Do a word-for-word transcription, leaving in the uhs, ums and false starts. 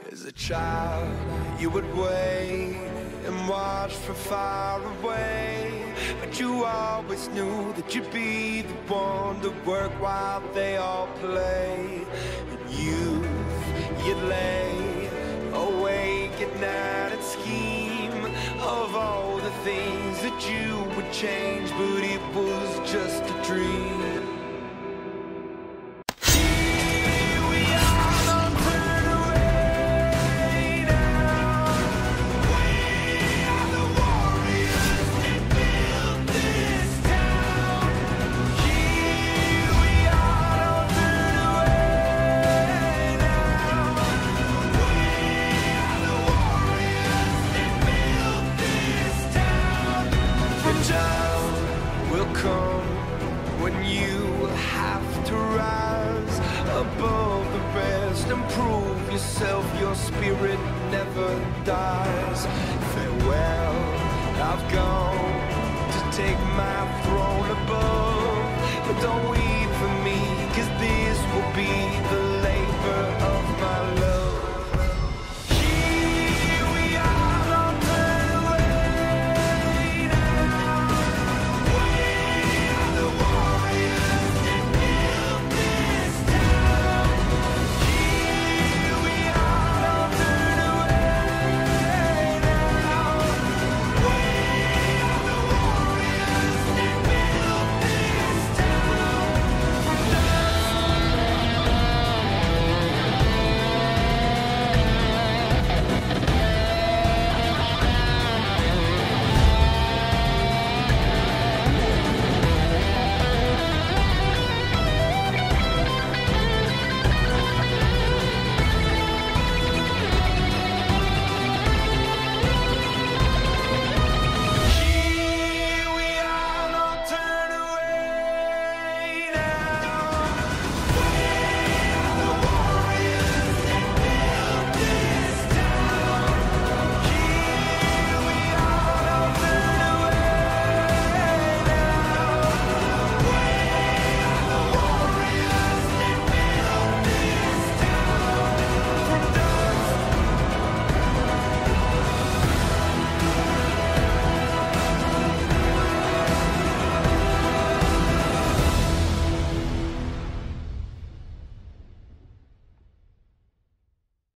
As a child, you would wait and watch from far away, but you always knew that you'd be the one to work while they all play. And youth, you'd lay awake at night and scheme of all the things that you would change, but it was just a dream. When you have to rise above the rest and prove yourself, your spirit never dies. Farewell, I've gone to take my throne above, but don't weep for me, 'cause this will be the